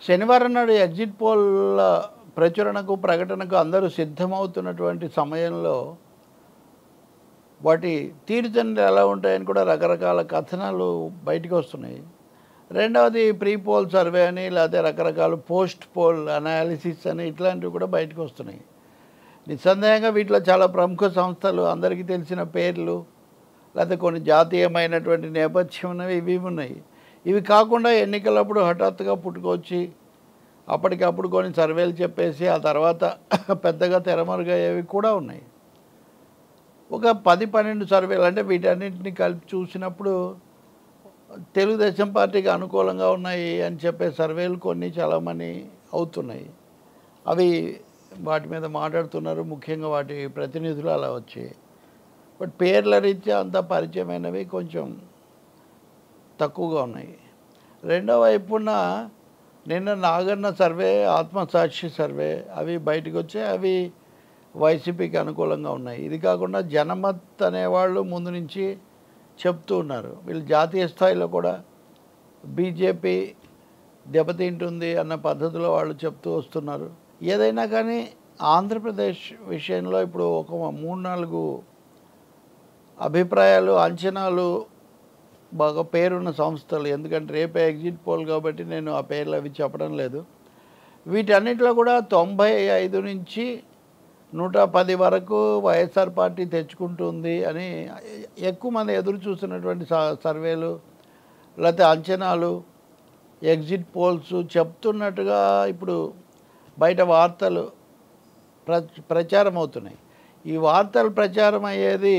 శనివారం నాడు ఎగ్జిట్ పోల్ల ప్రచురణకు ప్రకటనకు అందరూ సిద్ధమవుతున్నటువంటి సమయంలో వాటి తీరుతెన్నులు ఎలా ఉంటాయని కూడా రకరకాల కథనాలు బయటకు వస్తున్నాయి. రెండవది ప్రీ పోల్ సర్వే అని లేకపోతే రకరకాల పోస్ట్ పోల్ అనాలిసిస్ అని ఇట్లాంటివి కూడా బయటకు వస్తున్నాయి. నిస్సందేహంగా వీటిలో చాలా ప్రముఖ సంస్థలు, అందరికీ తెలిసిన పేర్లు, లేకపోతే కొన్ని జాతీయమైనటువంటి నేపథ్యం ఉన్నవి ఇవి ఉన్నాయి. ఇవి కాకుండా ఎన్నికలప్పుడు హఠాత్తుగా పుట్టుకొచ్చి అప్పటికప్పుడు కొన్ని సర్వేలు చెప్పేసి ఆ తర్వాత పెద్దగా తెరమరుగయ్యేవి కూడా ఉన్నాయి. ఒక 10-12 సర్వేలు అంటే వీటన్నింటినీ కలిపి చూసినప్పుడు తెలుగుదేశం పార్టీకి అనుకూలంగా ఉన్నాయి అని చెప్పే సర్వేలు కొన్ని చాలామంది అవుతున్నాయి. అవి వాటి మీద మాట్లాడుతున్నారు. ముఖ్యంగా వాటి ప్రతినిధులు అలా వచ్చాయి. బట్ పేర్ల రీత్యా అంత పరిచయమైనవి కొంచెం తక్కువగా ఉన్నాయి. రెండో వైపున నిన్న నాగన్న సర్వే, ఆత్మసాక్షి సర్వే అవి బయటకు వచ్చాయి. అవి వైసీపీకి అనుకూలంగా ఉన్నాయి. ఇది కాకుండా జనమత్ అనేవాళ్ళు ముందు నుంచి చెప్తూ ఉన్నారు. వీళ్ళు జాతీయ స్థాయిలో కూడా బీజేపీ దెబ్బతింటుంది అన్న పద్ధతిలో వాళ్ళు చెప్తూ వస్తున్నారు. ఏదైనా కానీ ఆంధ్రప్రదేశ్ విషయంలో ఇప్పుడు ఒక 3-4 అభిప్రాయాలు, అంచనాలు బాగా పేరున్న సంస్థలు, ఎందుకంటే రేపే ఎగ్జిట్ పోల్ కాబట్టి నేను ఆ పేర్లు అవి చెప్పడం లేదు. వీటన్నిటిలో కూడా 95 నుంచి 110 వరకు వైఎస్ఆర్ పార్టీ తెచ్చుకుంటుంది అని ఎక్కువ మంది ఎదురు చూస్తున్నటువంటి సర్వేలు లేకపోతే అంచనాలు, ఎగ్జిట్ పోల్స్ చెప్తున్నట్టుగా ఇప్పుడు బయట వార్తలు ప్రచారం అవుతున్నాయి. ఈ వార్తలు ప్రచారం అయ్యేది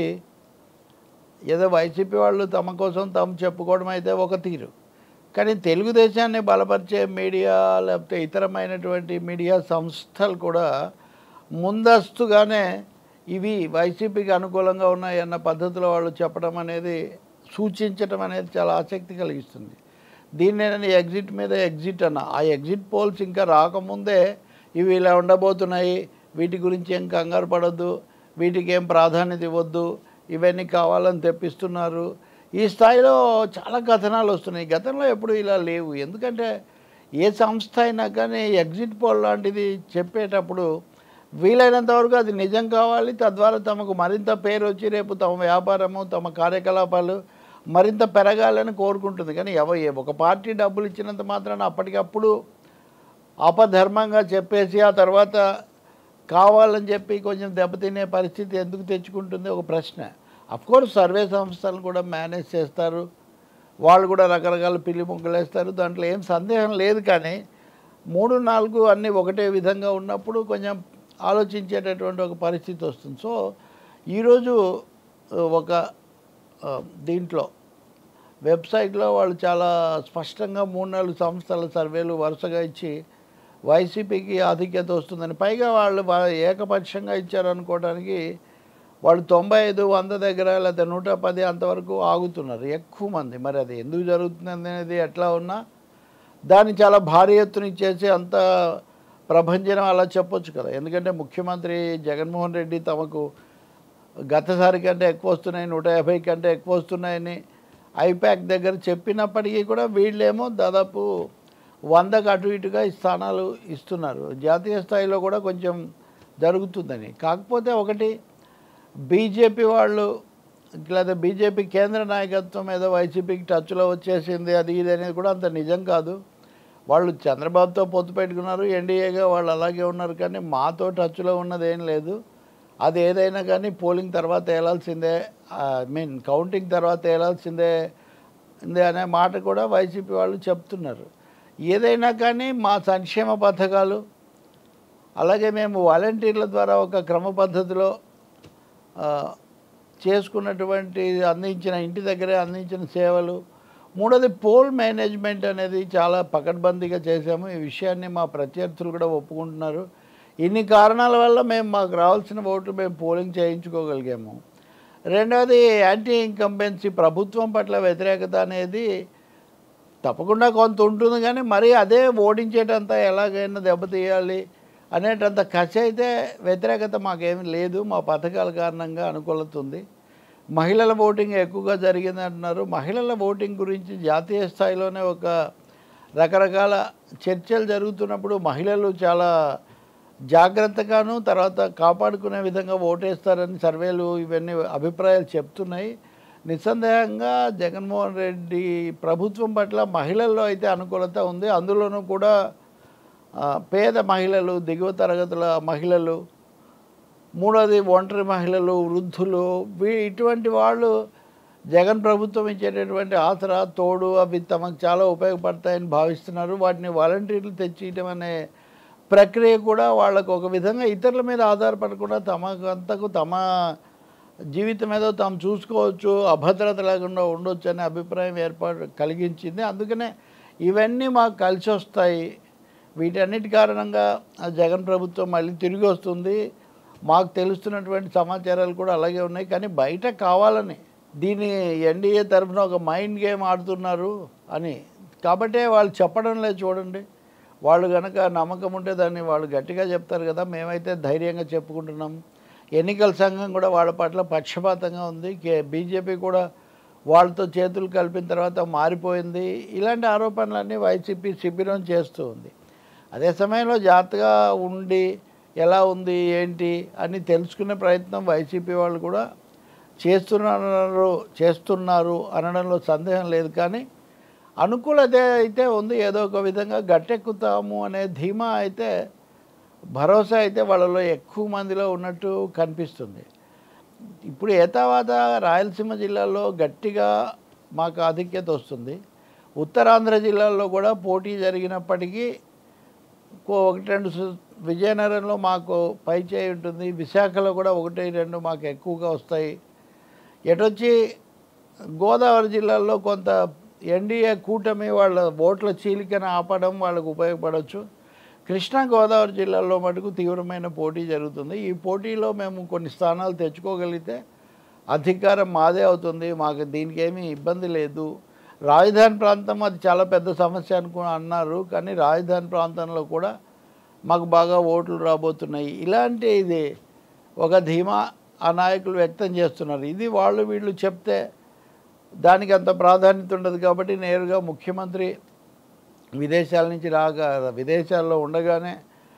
ఏదో వైసీపీ వాళ్ళు తమ కోసం తాము చెప్పుకోవడం అయితే ఒక తీరు, కానీ తెలుగుదేశాన్ని బలపరిచే మీడియా లేకపోతే ఇతరమైనటువంటి మీడియా సంస్థలు కూడా ముందస్తుగానే ఇవి వైసీపీకి అనుకూలంగా ఉన్నాయి అన్న పద్ధతిలో వాళ్ళు చెప్పడం అనేది, సూచించడం అనేది చాలా ఆసక్తి కలిగిస్తుంది. దీన్ని నేను ఎగ్జిట్ మీద ఎగ్జిట్ అన్న, ఆ ఎగ్జిట్ పోల్స్ ఇంకా రాకముందే ఇవి ఇలా ఉండబోతున్నాయి, వీటి గురించి ఏం కంగారు పడొద్దు, వీటికి ఏం ప్రాధాన్యత ఇవ్వద్దు, ఇవన్నీ కావాలని తెప్పిస్తున్నారు. ఈ స్థాయిలో చాలా కథనాలు వస్తున్నాయి. గతంలో ఎప్పుడు ఇలా లేవు. ఎందుకంటే ఏ సంస్థ అయినా కానీ ఎగ్జిట్ పోల్ లాంటిది చెప్పేటప్పుడు వీలైనంత వరకు అది నిజం కావాలి, తద్వారా తమకు మరింత పేరు వచ్చి రేపు తమ వ్యాపారము, తమ కార్యకలాపాలు మరింత పెరగాలని కోరుకుంటుంది. కానీ ఒక పార్టీ డబ్బులు ఇచ్చినంత మాత్రాన అప్పటికప్పుడు అపధర్మంగా చెప్పేసి ఆ తర్వాత కావాలని చెప్పి కొంచెం దెబ్బతినే పరిస్థితి ఎందుకు తెచ్చుకుంటుంది ఒక ప్రశ్న. అఫ్కోర్స్ సర్వే సంస్థలు కూడా మేనేజ్ చేస్తారు, వాళ్ళు కూడా రకరకాల పిల్లి ముగ్గులు వేస్తారు, దాంట్లో ఏం సందేహం లేదు. కానీ 3-4 అన్నీ ఒకటే విధంగా ఉన్నప్పుడు కొంచెం ఆలోచించేటటువంటి ఒక పరిస్థితి వస్తుంది. సో ఈరోజు ఒక దీంట్లో వెబ్సైట్లో వాళ్ళు చాలా స్పష్టంగా 3-4 సంస్థల సర్వేలు వరుసగా ఇచ్చి వైసీపీకి ఆధిక్యత వస్తుందని, పైగా వాళ్ళు ఏకపక్షంగా ఇచ్చారనుకోవడానికి వాళ్ళు 95-100 దగ్గర లేకపోతే 110 అంతవరకు ఆగుతున్నారు ఎక్కువ మంది. మరి అది ఎందుకు జరుగుతుంది అనేది ఎట్లా ఉన్నా దాన్ని చాలా భారీ ఎత్తున ఇచ్చేసి అంత ప్రభంజనం అలా చెప్పొచ్చు కదా. ఎందుకంటే ముఖ్యమంత్రి జగన్మోహన్ రెడ్డి తమకు గతసారి కంటే ఎక్కువ వస్తున్నాయి, 150 కంటే ఎక్కువ వస్తున్నాయని ఐపాక్ దగ్గర చెప్పినప్పటికీ కూడా వీళ్ళేమో దాదాపు 100కు అటు ఇటుగా స్థానాలు ఇస్తున్నారు. జాతీయ స్థాయిలో కూడా కొంచెం జరుగుతుందని. కాకపోతే ఒకటి, బీజేపీ వాళ్ళు లేదా బీజేపీ కేంద్ర నాయకత్వం ఏదో వైసీపీకి టచ్లో వచ్చేసింది అది ఇది అనేది కూడా అంత నిజం కాదు. వాళ్ళు చంద్రబాబుతో పొత్తు పెట్టుకున్నారు, ఎన్డీఏగా వాళ్ళు అలాగే ఉన్నారు, కానీ మాతో టచ్లో ఉన్నది ఏం లేదు. అది ఏదైనా కానీ పోలింగ్ తర్వాత తేలాల్సిందే, కౌంటింగ్ తర్వాత తేలాల్సిందే అనే మాట కూడా వైసీపీ వాళ్ళు చెప్తున్నారు. ఏదైనా కానీ మా సంక్షేమ పథకాలు, అలాగే మేము వాలంటీర్ల ద్వారా ఒక క్రమ పద్ధతిలో చేసుకున్నటువంటి అందించిన ఇంటి దగ్గరే అందించిన సేవలు, మూడోది పోల్ మేనేజ్మెంట్ అనేది చాలా పకడ్బందీగా చేశాము. ఈ విషయాన్ని మా ప్రత్యర్థులు కూడా ఒప్పుకుంటున్నారు. ఇన్ని కారణాల వల్ల మాకు రావాల్సిన ఓట్లు మేము పోలింగ్ చేయించుకోగలిగాము. రెండవది యాంటీ ఇన్కంబెన్సీ, ప్రభుత్వం పట్ల వ్యతిరేకత అనేది తప్పకుండా కొంత ఉంటుంది, కానీ మరి అదే ఓడించేటంత ఎలాగైనా దెబ్బతీయాలి అనేటంత కసి అయితే వ్యతిరేకత మాకేమీ లేదు. మా పథకాల కారణంగా అనుకూలత ఉంది. మహిళల ఓటింగ్ ఎక్కువగా జరిగింది అంటున్నారు. మహిళల ఓటింగ్ గురించి జాతీయ స్థాయిలోనే ఒక రకరకాల చర్చలు జరుగుతున్నప్పుడు మహిళలు చాలా జాగ్రత్తగాను తర్వాత కాపాడుకునే విధంగా ఓటేస్తారని సర్వేలు ఇవన్నీ అభిప్రాయాలు చెప్తున్నాయి. నిస్సందేహంగా జగన్మోహన్ రెడ్డి ప్రభుత్వం పట్ల మహిళల్లో అయితే అనుకూలత ఉంది. అందులోనూ కూడా పేద మహిళలు, దిగువ తరగతుల మహిళలు, మూడోది ఒంటరి మహిళలు, వృద్ధులు, ఇటువంటి వాళ్ళు జగన్ ప్రభుత్వం ఇచ్చేటటువంటి ఆసరా, తోడు అవి తమకు చాలా ఉపయోగపడతాయని భావిస్తున్నారు. వాటిని వాలంటీర్లు తెచ్చియటం అనే ప్రక్రియ కూడా వాళ్ళకు ఒక విధంగా ఇతరుల మీద ఆధారపడకుండా తమ జీవితం ఏదో తాము చూసుకోవచ్చు, అభద్రత లేకుండా ఉండొచ్చు అనే అభిప్రాయం కలిగించింది. అందుకనే ఇవన్నీ మాకు కలిసి వస్తాయి. వీటన్నిటి కారణంగా జగన్ ప్రభుత్వం మళ్ళీ తిరిగి వస్తుంది. మాకు తెలుస్తున్నటువంటి సమాచారాలు కూడా అలాగే ఉన్నాయి. కానీ బయట కావాలని దీన్ని ఎన్డీఏ తరఫున ఒక మైండ్ గేమ్ ఆడుతున్నారు అని కాబట్టే వాళ్ళు చెప్పడం లేదు. చూడండి, వాళ్ళు కనుక నమ్మకం ఉంటే దాన్ని వాళ్ళు గట్టిగా చెప్తారు కదా. మేమైతే ధైర్యంగా చెప్పుకుంటున్నాం. ఎన్నికల సంఘం కూడా వాళ్ళ పట్ల పక్షపాతంగా ఉంది. బీజేపీ కూడా వాళ్ళతో చేతులు కలిపిన తర్వాత మారిపోయింది. ఇలాంటి ఆరోపణలన్నీ వైసీపీ శిబిరం చేస్తూ ఉంది. అదే సమయంలో జాగ్రత్తగా ఉండి ఎలా ఉంది ఏంటి అని తెలుసుకునే ప్రయత్నం వైసీపీ వాళ్ళు కూడా చేస్తున్నారు అనడంలో సందేహం లేదు. కానీ అనుకూలత అయితే ఉంది. ఏదో ఒక విధంగా గట్టెక్కుతాము అనే ధీమా అయితే, భరోసా అయితే వాళ్ళలో ఎక్కువ మందిలో ఉన్నట్టు కనిపిస్తుంది. ఇప్పుడు ఏతావాత రాయలసీమ జిల్లాలో గట్టిగా మాకు ఆధిక్యత వస్తుంది. ఉత్తరాంధ్ర జిల్లాల్లో కూడా పోటీ జరిగినప్పటికీ 1-2 విజయనగరంలో మాకు పై చేయి ఉంటుంది. విశాఖలో కూడా 1-2 మాకు ఎక్కువగా వస్తాయి. ఎటొచ్చి గోదావరి జిల్లాల్లో కొంత ఎన్డీఏ కూటమి వాళ్ళ ఓట్ల చీలికను ఆపడం వాళ్ళకు ఉపయోగపడవచ్చు. కృష్ణా గోదావరి జిల్లాల్లో మటుకు తీవ్రమైన పోటీ జరుగుతుంది. ఈ పోటీలో మేము కొన్ని స్థానాలు తెచ్చుకోగలిగితే అధికారం మాదే అవుతుంది. మాకు దీనికి ఏమీ ఇబ్బంది లేదు. రాజధాని ప్రాంతం అది చాలా పెద్ద సమస్య అన్నారు. కానీ రాజధాని ప్రాంతంలో కూడా మాకు బాగా ఓట్లు రాబోతున్నాయి. ఇలాంటి ఇది ఒక ధీమా ఆ నాయకులు వ్యక్తం చేస్తున్నారు. ఇది వాళ్ళు వీళ్ళు చెప్తే దానికి అంత ప్రాధాన్యత ఉండదు. కాబట్టి నేరుగా ముఖ్యమంత్రి విదేశాల నుంచి విదేశాల్లో ఉండగానే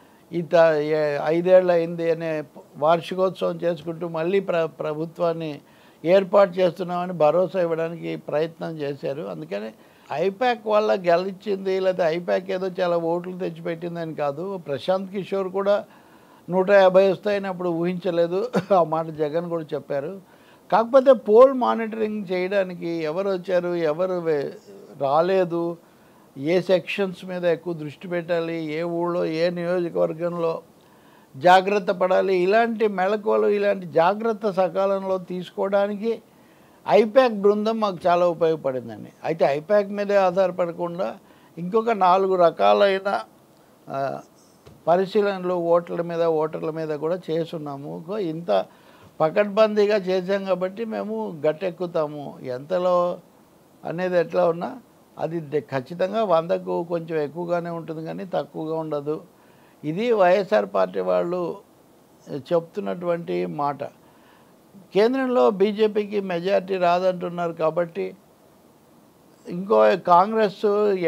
5 ఏళ్ళు అయింది అనే వార్షికోత్సవం చేసుకుంటూ మళ్ళీ ప్రభుత్వాన్ని ఏర్పాటు చేస్తున్నామని భరోసా ఇవ్వడానికి ప్రయత్నం చేశారు. అందుకని ఐపాక్ వల్ల గెలిచింది లేకపోతే ఐపాక్ ఏదో చాలా ఓట్లు తెచ్చిపెట్టిందని కాదు. ప్రశాంత్ కిషోర్ కూడా 150 వస్తాయని అప్పుడు ఊహించలేదు. ఆ మాట జగన్ కూడా చెప్పారు. కాకపోతే పోల్ మానిటరింగ్ చేయడానికి ఎవరు వచ్చారు, ఎవరు రాలేదు, ఏ సెక్షన్స్ మీద ఎక్కువ దృష్టి పెట్టాలి, ఏ ఊళ్ళో ఏ నియోజకవర్గంలో జాగ్రత్త పడాలి, ఇలాంటి మెళకువలు, ఇలాంటి జాగ్రత్త సకాలంలో తీసుకోవడానికి ఐపాక్ బృందం మాకు చాలా ఉపయోగపడిందండి. అయితే ఐపాక్ మీదే ఆధారపడకుండా ఇంకొక 4 రకాలైన పరిశీలనలు ఓటర్ల మీద కూడా చేస్తున్నాము. ఇంత పకడ్బందీగా చేసాం కాబట్టి మేము గట్టెక్కుతాము. ఎంతలో అనేది ఎట్లా ఉన్నా అది ఖచ్చితంగా 100కు కొంచెం ఎక్కువగానే ఉంటుంది కానీ తక్కువగా ఉండదు. ఇది వైఎస్ఆర్ పార్టీ వాళ్ళు చెప్తున్నటువంటి మాట. కేంద్రంలో బీజేపీకి మెజారిటీ రాదంటున్నారు కాబట్టి ఇంకో కాంగ్రెస్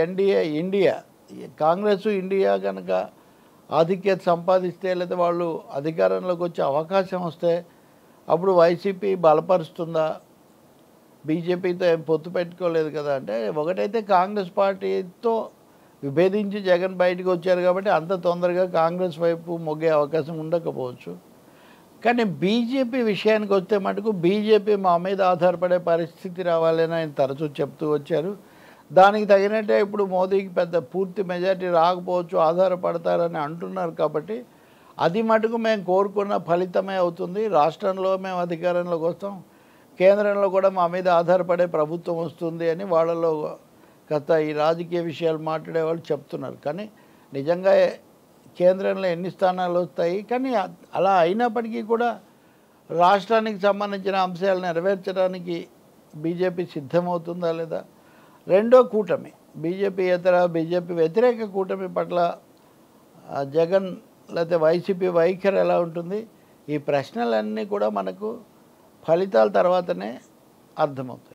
ఇండియా కనుక ఆధిక్యత సంపాదిస్తే లేదా వాళ్ళు అధికారంలోకి వచ్చే అవకాశం వస్తే అప్పుడు వైసీపీ బలపరుస్తుందా? బీజేపీతో ఏం పొత్తు పెట్టుకోలేదు కదా అంటే, ఒకటైతే కాంగ్రెస్ పార్టీతో విభేదించి జగన్ బయటకు వచ్చారు కాబట్టి అంత తొందరగా కాంగ్రెస్ వైపు మొగ్గే అవకాశం ఉండకపోవచ్చు. కానీ బీజేపీ విషయానికి వస్తే మటుకు బీజేపీ మా మీద ఆధారపడే పరిస్థితి రావాలని ఆయన తరచూ చెప్తూ వచ్చారు. దానికి తగినట్టే ఇప్పుడు మోదీకి పెద్ద పూర్తి మెజారిటీ రాకపోవచ్చు, ఆధారపడతారని అంటున్నారు. కాబట్టి అది మటుకు మేము కోరుకున్న ఫలితమే అవుతుంది. రాష్ట్రంలో మేము అధికారంలోకి వస్తాం, కేంద్రంలో కూడా మా మీద ఆధారపడే ప్రభుత్వం వస్తుంది అని వాళ్ళలో గత ఈ రాజకీయ విషయాలు మాట్లాడే వాళ్ళు చెప్తున్నారు. కానీ నిజంగా కేంద్రంలో ఎన్ని స్థానాలు వస్తాయి? కానీ అలా అయినప్పటికీ కూడా రాష్ట్రానికి సంబంధించిన అంశాలు నెరవేర్చడానికి బీజేపీ సిద్ధమవుతుందా లేదా? రెండో కూటమి బీజేపీ వ్యతిరేక కూటమి పట్ల జగన్ లేకపోతే వైసీపీ వైఖరి ఎలా ఉంటుంది? ఈ ప్రశ్నలన్నీ కూడా మనకు ఫలితాల తర్వాతనే అర్థమవుతాయి.